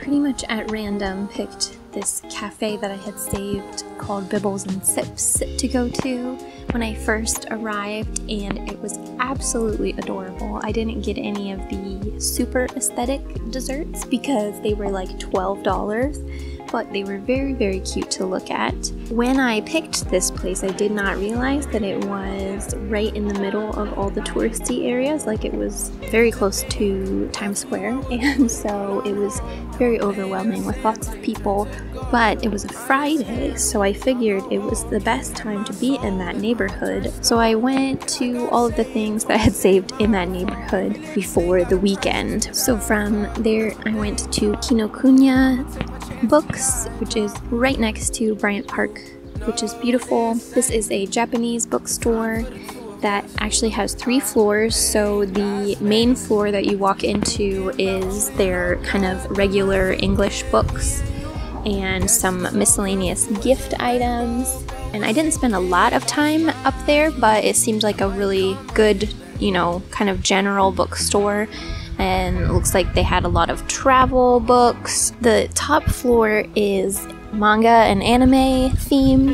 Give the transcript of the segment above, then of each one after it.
pretty much at random picked this cafe that I had saved called Bibbles and Sips to go to when I first arrived, and it was absolutely adorable. I didn't get any of the super aesthetic desserts because they were like $12, but they were very, very cute to look at. When I picked this place, I did not realize that it was right in the middle of all the touristy areas. Like, it was very close to Times Square, and so it was very overwhelming with lots of people. But it was a Friday, so I figured it was the best time to be in that neighborhood. So I went to all of the things that I had saved in that neighborhood before the weekend. So from there, I went to Kinokuniya Books, which is right next to Bryant Park, which is beautiful. This is a Japanese bookstore that actually has 3 floors. So the main floor that you walk into is their kind of regular English books and some miscellaneous gift items. And I didn't spend a lot of time up there, but it seemed like a really good, you know, kind of general bookstore. And it looks like they had a lot of travel books. The top floor is manga and anime themed.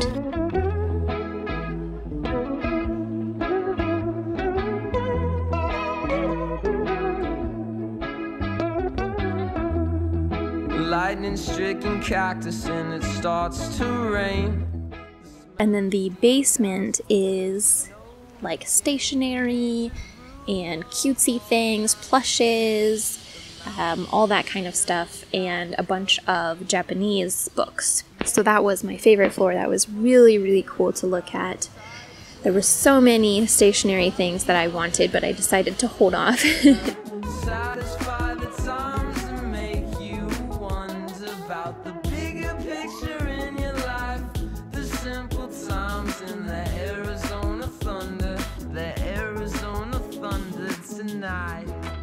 Lightning-stricken cactus and it starts to rain. And then the basement is like stationery and cutesy things, plushes, all that kind of stuff, and a bunch of Japanese books. So that was my favorite floor. That was really, really cool to look at. There were so many stationery things that I wanted, but I decided to hold off. Satisfy the times and make you wonder about the bigger picture in your life. The simple times in the Arizona thunder. The Arizona thunder tonight.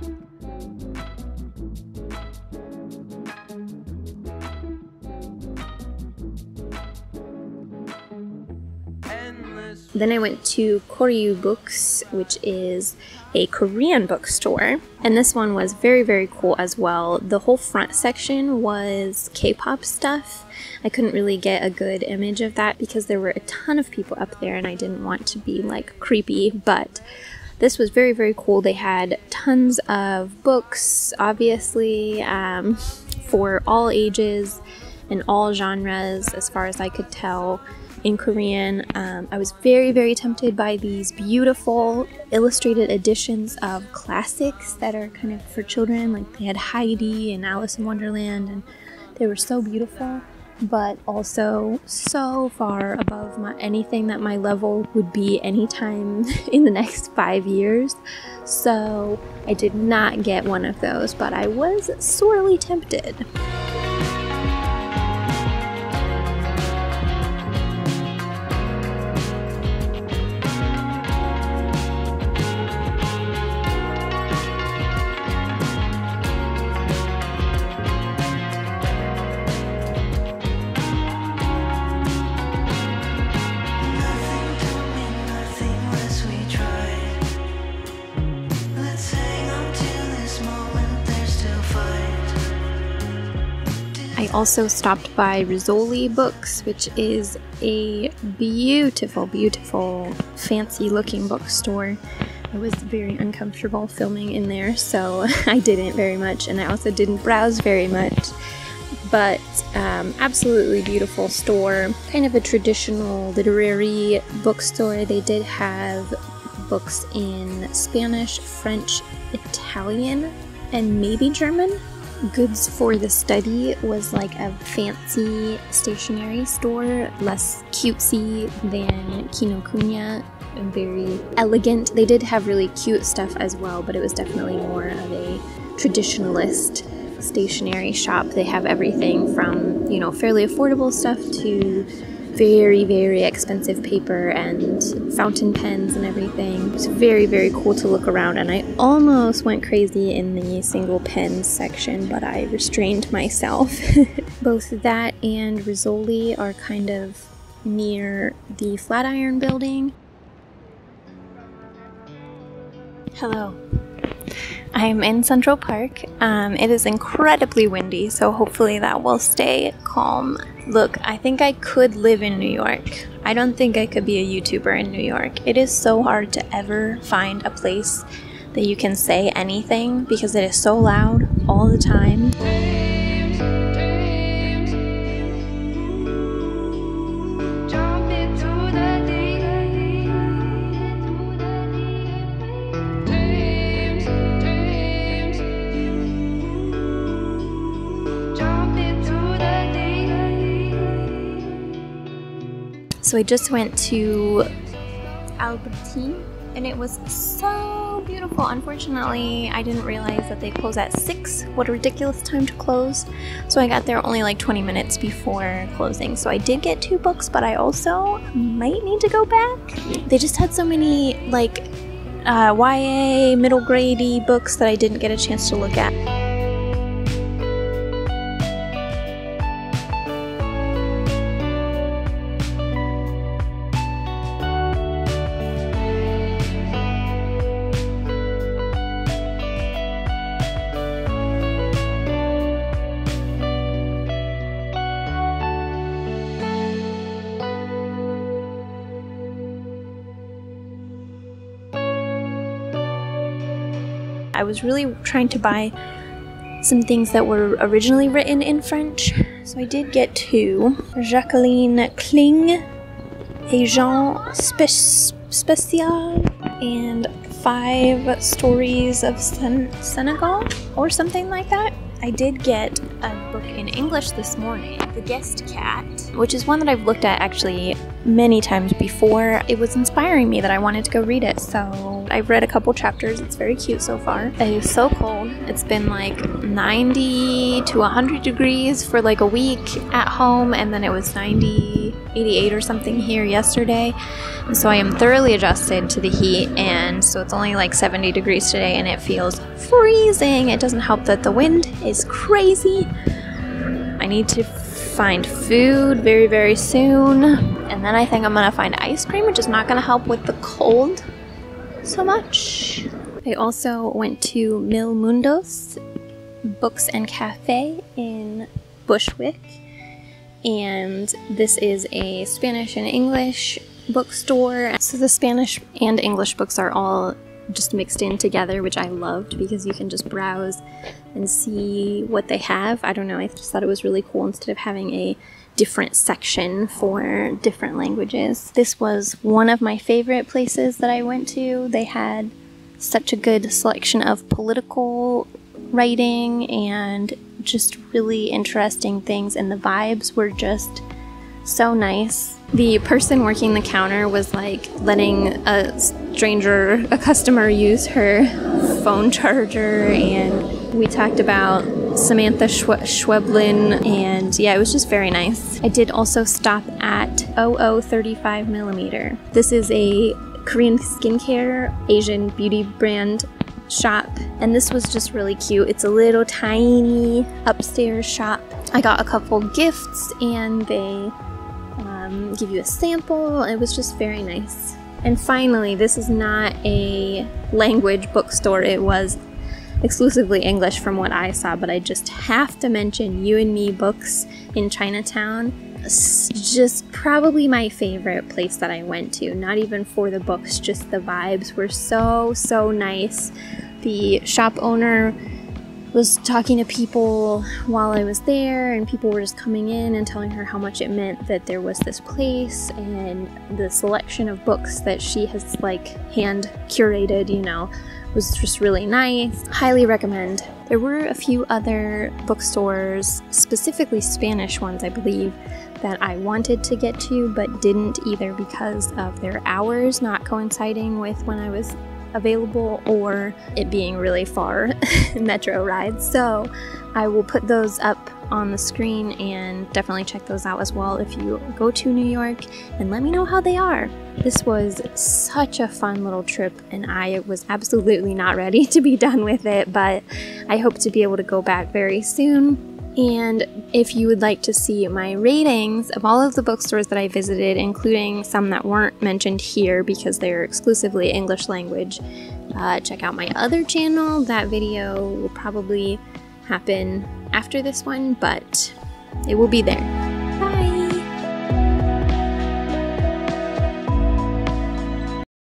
Then I went to Koryo Books, which is a Korean bookstore, and this one was very, very cool as well. The whole front section was K-pop stuff. I couldn't really get a good image of that because there were a ton of people up there and I didn't want to be like creepy, but this was very, very cool. They had tons of books, obviously, for all ages and all genres as far as I could tell. In Korean. I was very, very tempted by these beautiful illustrated editions of classics that are kind of for children. Like, they had Heidi and Alice in Wonderland, and they were so beautiful, but also so far above anything that my level would be anytime in the next 5 years. So I did not get one of those, but I was sorely tempted. I also stopped by Rizzoli Books, which is a beautiful, beautiful, fancy-looking bookstore. I was very uncomfortable filming in there, so I didn't very much, and I also didn't browse very much. But absolutely beautiful store, kind of a traditional literary bookstore. They did have books in Spanish, French, Italian, and maybe German. Goods for the Study was like a fancy stationery store, less cutesy than Kinokuniya, and very elegant. They did have really cute stuff as well, but it was definitely more of a traditionalist stationery shop. They have everything from, you know, fairly affordable stuff to very, very expensive paper and fountain pens and everything. It was very, very cool to look around, and I almost went crazy in the single pen section, but I restrained myself. Both that and Rizzoli are kind of near the Flatiron building. Hello. I'm in Central Park. It is incredibly windy, so hopefully that will stay calm. Look, I think I could live in New York. I don't think I could be a YouTuber in New York. It is so hard to ever find a place that you can say anything because it is so loud all the time. So I just went to Albertine and it was so beautiful. Unfortunately, I didn't realize that they close at 6. What a ridiculous time to close. So I got there only like 20 minutes before closing. So I did get 2 books, but I also might need to go back. They just had so many like YA, middle grade-y books that I didn't get a chance to look at. I was really trying to buy some things that were originally written in French, so I did get 2. Jacqueline Kling, Agent Spécial, and 5 Stories of Senegal, or something like that. I did get a book in English this morning, The Guest Cat, which is one that I've looked at actually many times before. It was inspiring me that I wanted to go read it, so I've read a couple chapters. It's very cute so far. It is so cold. It's been like 90 to 100 degrees for like a week at home, and then it was 90, 88 or something here yesterday. And so I am thoroughly adjusted to the heat, and so it's only like 70 degrees today and it feels freezing. It doesn't help that the wind is crazy. I need to find food very, very soon, and then I think I'm gonna find ice cream, which is not gonna help with the cold so much. I also went to Mundos Books and Cafe in Bushwick, and this is a Spanish and English bookstore. So the Spanish and English books are all just mixed in together, which I loved because you can just browse and see what they have. I don't know, I just thought it was really cool instead of having a different section for different languages. This was one of my favorite places that I went to. They had such a good selection of political writing and just really interesting things, and the vibes were just so nice. The person working the counter was like letting a customer use her phone charger, and we talked about Samantha Schweblin, and yeah, it was just very nice. I did also stop at 0035mm. This is a Korean skincare Asian beauty brand shop, and this was just really cute. It's a little tiny upstairs shop. I got a couple gifts and they give you a sample. It was just very nice. And finally, this is not a language bookstore. It was exclusively English from what I saw, but I just have to mention You and Me Books in Chinatown. It's just probably my favorite place that I went to. Not even for the books, just the vibes were so nice. The shop owner was talking to people while I was there, and people were just coming in and telling her how much it meant that there was this place, and the selection of books that she has like hand curated, you know, was just really nice. Highly recommend. There were a few other bookstores, specifically Spanish ones I believe, that I wanted to get to but didn't, either because of their hours not coinciding with when I was available or it being really far metro rides. So I will put those up on the screen, and definitely check those out as well if you go to New York, and let me know how they are. This was such a fun little trip, and I was absolutely not ready to be done with it, but I hope to be able to go back very soon. And if you would like to see my ratings of all of the bookstores that I visited, including some that weren't mentioned here because they're exclusively English language, Check out my other channel. That video will probably happen after this one, but it will be there. Bye!